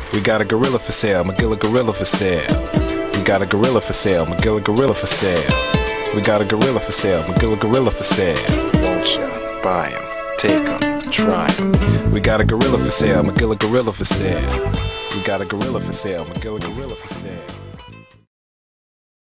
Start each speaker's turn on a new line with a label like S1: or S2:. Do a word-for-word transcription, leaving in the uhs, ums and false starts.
S1: We got a gorilla for sale, Magilla gorilla for sale. We got a gorilla for sale, Magilla gorilla for sale. We got a gorilla for sale, Magilla gorilla for sale. Won't ya buy him, take him, try him. We got a gorilla for sale, Magilla gorilla for sale. We got a gorilla for sale, Magilla gorilla for sale.